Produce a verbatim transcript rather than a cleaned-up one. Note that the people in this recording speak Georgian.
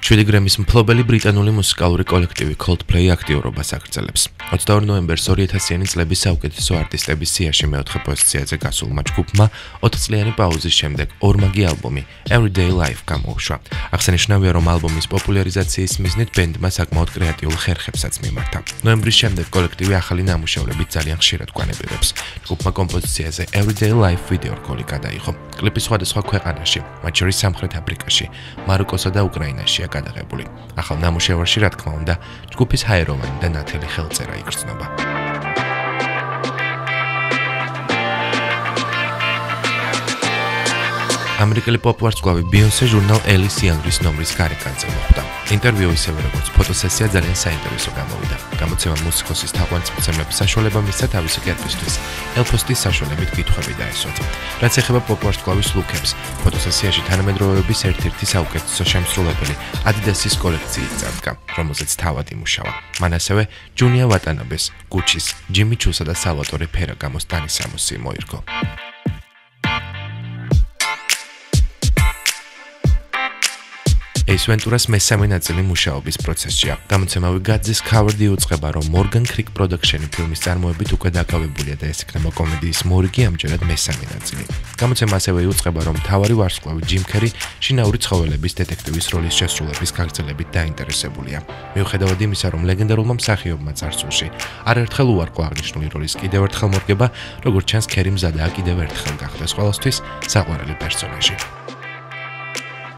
შვიდი გრემის მფლობელი ბრიტანული მუსიკალური კოლექტივი Coldplay აქტიურობას აგრძელებს. ოცდაორი ნოემბერს ორი ათასიანი წლების საუკეთესო არტისტების სიაში მეოთხე პოზიციაზე გასულმა ჯგუფმა ოთხწლიანი პაუზის შემდეგ ორმაგი ალბომი Everyday Life გამოუშვა. აღსანიშნავია, რომ ალბომის პოპულარიზაციის მიზნით ბენდმა საკმაოდ კრეატიულ ხერხებსაც მიმართა. ნოემბრის შემდეგ კოლექტივი ახალი ნამუშევრებით ძალიან ხშირად გვანებიღებს. ჯგუფმა კომპოზიციაზე Everyday Life ვიდეო რგოლი გადაიღო. კლიპი სხვადასხვა ქვეყანაში, მათ შორის სამხრეთ აფრიკაში, მაროკოსა და უკრაინაშია გადაღებული. ახალ ნამუშევარში, რა თქმა უნდა, ჯგუფის ჰაეროვანი და ნათელი ხელწერა იგრძნობა. ამერიკელი პოპ-ვარსკვლავი Beyoncé ჟურნალ Ellis Young-ის ნომრის გარეკანზე მოხვდა. ინტერვიუ ისევე როგორც ფოტოსესია ძალიან საინტერესო გამოვიდა. გამოცემა მუსიკოსის თაყვანისმცემლებს საშუალება მისცა თავისი კერპისთვის ელფოსტის საშუალებით კითხვები დაესვათ. რაც ეხება პოპ-ვარსკვლავის ლუკებს, ფოტოსესიაში თანამედროვეობის ერთ-ერთი საუკეთესო შემსრულებელი Adidas-ის კოლექციით წარდგა, რომელზეც თავად იმუშავა. მან ასევე ჯუნია ვატანაბეს, Gucci-ს, Jimmy Choo-სა და Salvatore Ferragamos ტანისამოსი მოირგო. Ace Venturas მესამე ნაწილი მუშაობის პროცესშია. გამოცემავი Godz's Covered იუწყება, რომ Morgan Creek Production-ი ფილმის წარმოებით უკვე დაკავებულია და ეს იქნება კომედიის მორიგი, ამჯერად მესამე ნაწილი. გამოცემა ასევე იუწყება, რომ მთავარი ვარსკვლავი Jim Carrey შინაური ცხოველების დეტექტივის როლის შესრულების გაგრძელებით დაინტერესებულია. მიუხედავად იმისა, რომ ლეგენდარულმა მსახიობმა წარსულში არაერთხელ უარყო აღნიშნული როლის კიდევ ერთხელ მორგება, როგორც ჩანს, Carrey მზადაა კიდევ ერთხელ გახდეს ყველასთვის საყვარელი პერსონაჟი.